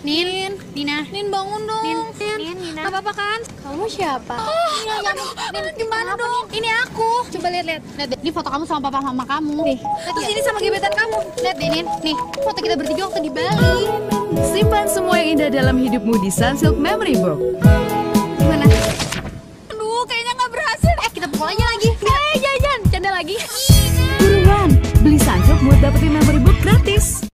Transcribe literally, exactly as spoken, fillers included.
Nin, Nina. Nin bangun dong. Nin, Nin, Nina. Gak apa-apa kan? Kamu siapa? Oh, Nina, jangan. Nin, gimana dong? Ini aku. Coba lihat-lihat. Lihat deh, ini foto kamu sama papa mama kamu. Nih, Terus ini sama gebetan kamu. lihat deh, Nin. Nih, foto kita bertiga waktu di Bali. Simpan semua yang indah dalam hidupmu di Sunsilk Memory Book. Gimana? Aduh, kayaknya gak berhasil. Eh, kita pukul aja lagi. Eh, jangan, canda lagi. Buruan, beli Sunsilk buat dapetin Memory Book gratis.